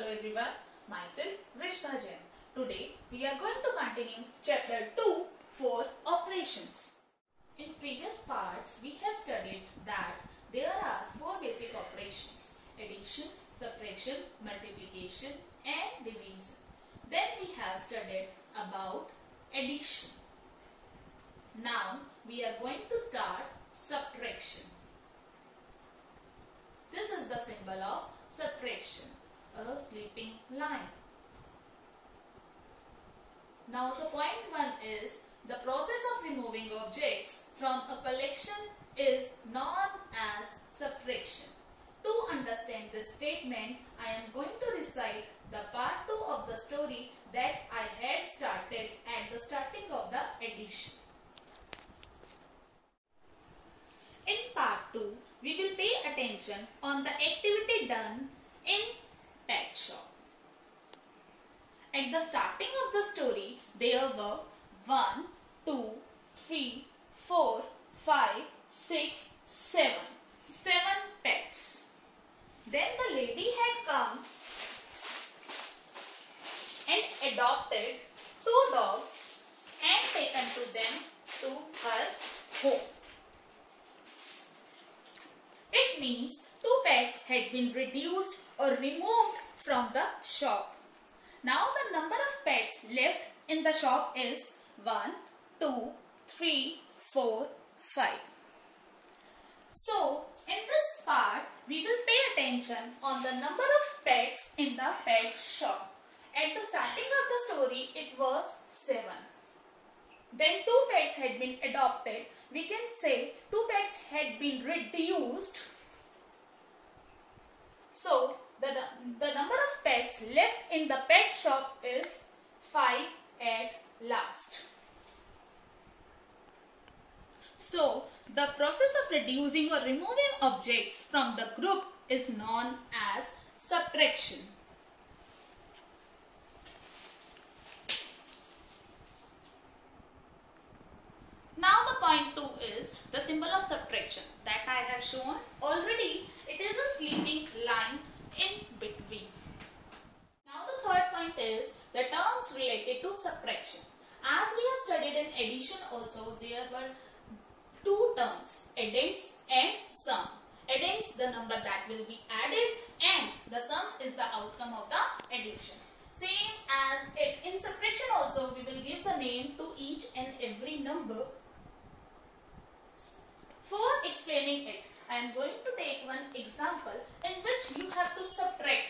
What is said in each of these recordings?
Hello everyone, myself Rishka Jain. Today we are going to continue chapter 2 for operations. In previous parts we have studied that there are 4 basic operations: addition, subtraction, multiplication and division. Then we have studied about addition. Now we are going to start subtraction. This is the symbol of subtraction, a sleeping line. Now the point 1 is the process of removing objects from a collection is known as subtraction. To understand this statement, I am going to recite the part 2 of the story that I had started at the starting of the addition. In part 2, we will pay attention on the activity done in pet shop. At the starting of the story, there were 1, 2, 3, 4, 5, 6, 7. 7 pets. Then the lady had come and adopted 2 dogs and taken to them to her home. It means 2 pets had been reduced or removed from the shop. Now the number of pets left in the shop is 1, 2, 3, 4, 5. So in this part we will pay attention on the number of pets in the pet shop. At the starting of the story it was 7. Then 2 pets had been adopted. We can say 2 pets had been reduced. So the number of pets left in the pet shop is 5 at last. So the process of reducing or removing objects from the group is known as subtraction. Now the point 2 is the symbol of subtraction that I have shown already. It is a sleeping line in between. Now the third point is the terms related to subtraction. As we have studied in addition also, there were 2 terms, addends and sum. Addends the number that will be added and the sum is the outcome of the addition. Same as it in subtraction also, we will give the name to each and every number. For explaining it, I am going to take one example in which you have to subtract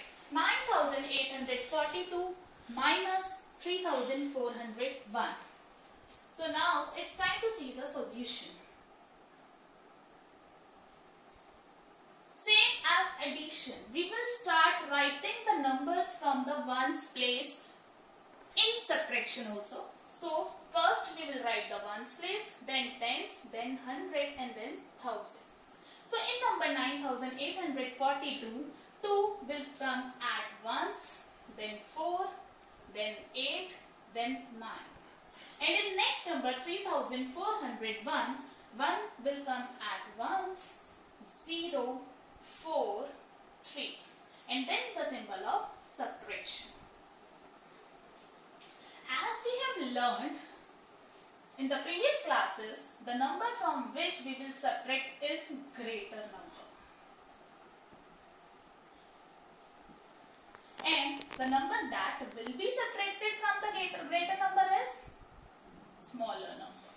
9842 minus 3401. So now it's time to see the solution. Same as addition, we will start writing the numbers from the ones place in subtraction also. So first we will write the ones place, then tens, then 100 and then 1000. So in number 9842, 2 will come at once, then 4, then 8, then 9. And in next number 3401, 1 will come at once, 0, 4, 3. And then the symbol of subtraction. As we have learned in the previous classes, the number from which we will subtract is greater number. And the number that will be subtracted from the greater number is smaller number.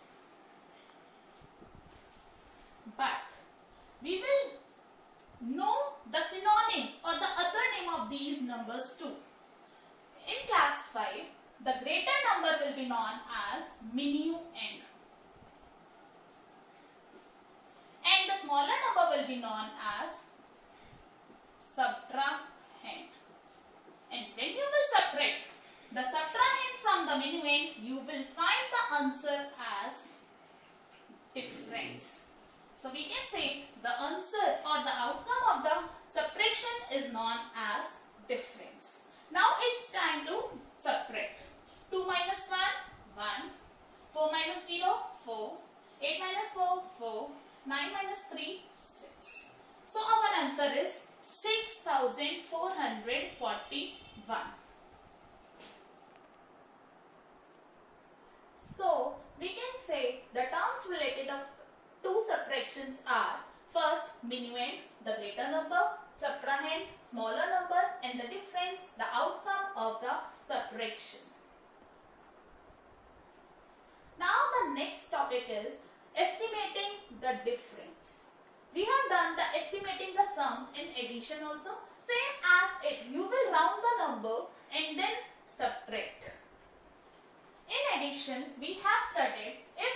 But we will know the synonyms or the other name of these numbers too. In class 5, the greater number will be known as minuend. And the smaller number will be known as subtrahend. And when you will subtract the subtrahend from the minuend, you will find the answer as difference. So we can say the answer or the outcome of the subtraction is known as difference. Now it's time to subtract. 2 minus 1, 1. 4 minus 0, 4. 8 minus 4, 4. 9 minus 3, 6. So our answer is 6441. So we can say the terms related to subtractions are: first, minuend, the greater number; subtrahend, smaller number; and the difference, the outcome of the subtraction. Now the next topic is estimating the difference. We have done the estimating the sum in addition also. Same as it, you will round the number and then subtract. In addition, we have studied if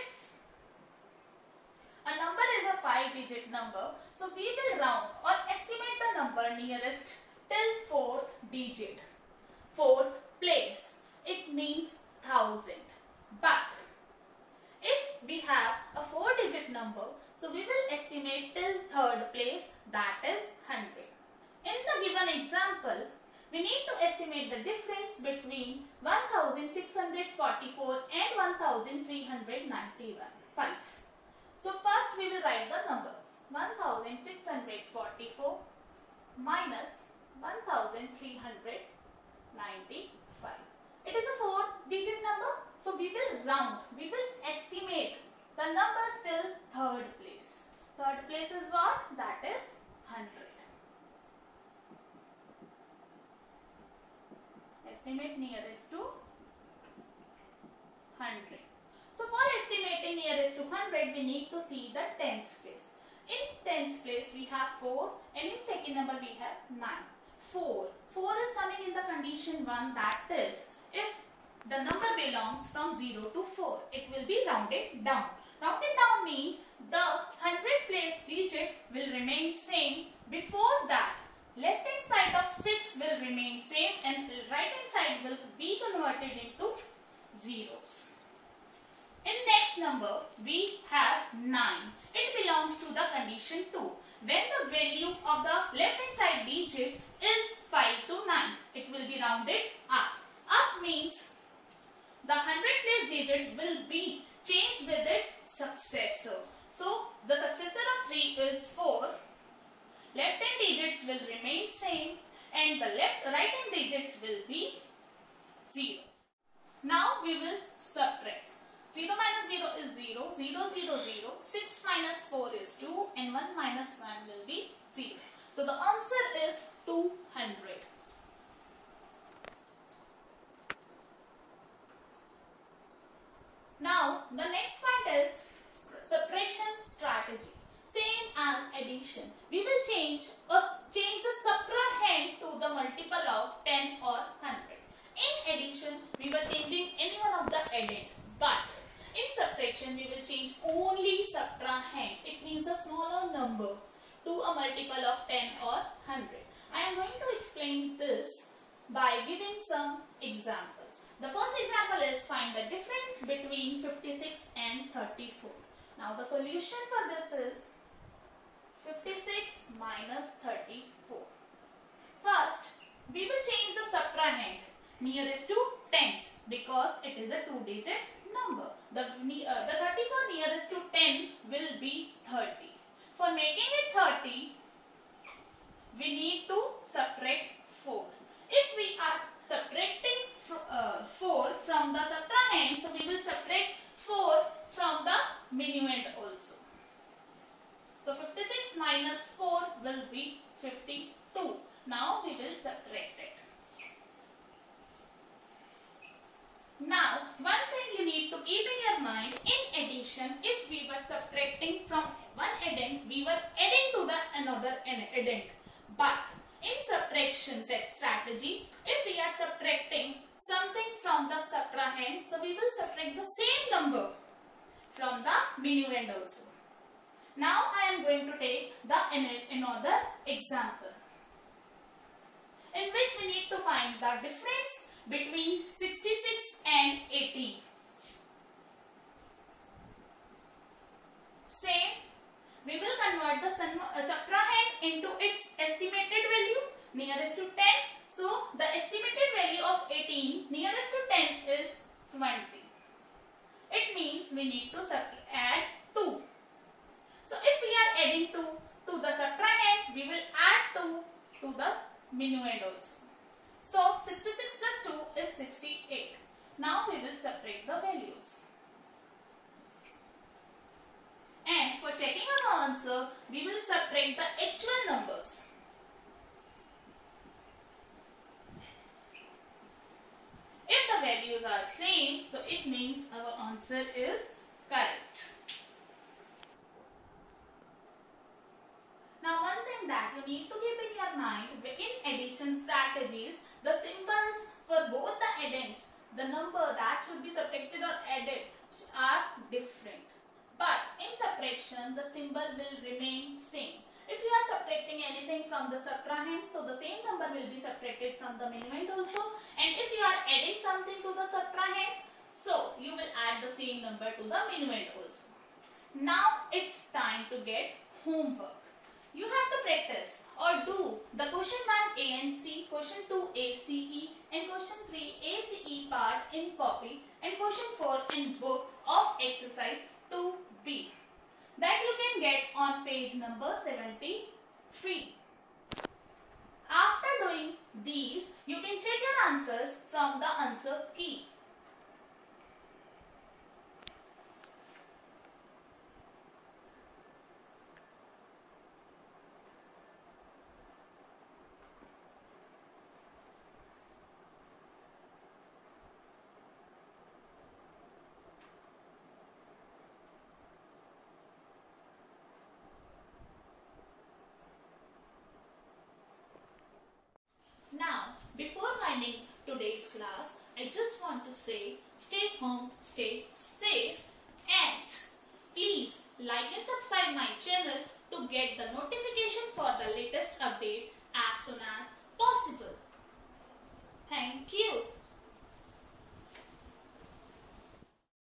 a number is a 5-digit number, so we will round or estimate the number nearest till 4th digit, 4th place. It means 1000. But if we have a 4-digit number, so we will estimate till 3rd place, that is 100. In the given example, we need to estimate the difference between 1644 and 1395. So first we will write the numbers. 1644 minus 1395. It is a 4-digit number, so we will round. We will estimate the numbers till 3rd place. 3rd place is what? That is 100. Estimate nearest to 100. So for estimating nearest to 100, we need to see the tens place. In tens place we have 4 and in second number we have 9. 4 is coming in the condition 1, that is if the number belongs from 0 to 4, it will be rounded down. Rounded down means the 100 place digit will remain same. Before that, left hand side of 6 will remain same and right hand side will be converted into zeros. In next number we have 9. It belongs to the condition 2. When the value of the left hand side digit is 5 to 9, it will be rounded up. Up means the 100 place digit will be changed with its successor. So the successor of 3 is 4. Left hand digits will remain same and the right hand digits will be 0. Now we will subtract. 0 minus 0 is 0, 0, 0, 0, 6 minus 4 is 2 and 1 minus 1 will be 0. So the answer is 200. Now the next point is subtraction strategy. Same as addition. We will change the subtrahend to the multiple of 10 or 100. In addition, we were changing any one of the addend. But in subtraction, we will change only subtrahend. It means the smaller number to a multiple of 10 or 100. I am going to explain this by giving some examples. The first example is find the difference between 56 and 34. Now the solution for this is 56 minus 34. First, we will change the subtrahend nearest to tens because it is a 2-digit number. The 34 nearest to 10 will be 30. For making it 30, we need to subtract 4. If we are subtracting 4 from the subtrahend, so we will subtract 4 from the minuend also. So 56 minus 4 will be 52. Now we will subtract it. Now one thing you need to keep in your mind, in addition, if we were subtracting from one addend, we were adding to the another addend. But in subtraction strategy, if we are subtracting something from the subtrahend, so we will subtract the same number from the minuend also. Now I am going to take the another example in which we need to find the difference between 66 and 18. Same, we will convert the subtrahend into its estimated value nearest to 10. So the estimated value of 18 nearest to 10 is 20. It means we need to add 2. So if we are adding 2 to the subtrahend, we will add 2 to the minuend also. So 66 plus 2 is 68. Now we will subtract the values. And for checking our answer, we will subtract the actual numbers. If the values are same, so it means our answer is correct. Now one thing that you need to keep in your mind, in addition strategies, the symbols for both the addends, the number that should be subtracted or added are different. But in subtraction, the symbol will remain same. If you are subtracting anything from the subtrahend, so the same number will be subtracted from the minuend also. And if you are adding something to the subtrahend, so you will add the same number to the minuend also. Now it's time to get homework. You have to practice or do the question 1 A and C, question 2 A, C, E and question 3 A, C, E part in copy and question 4 in book of exercise 2B that you can get on page number 73. After doing these, you can check your answers from the answer key. Now, before winding today's class, I just want to say stay home, stay safe and please like and subscribe my channel to get the notification for the latest update as soon as possible.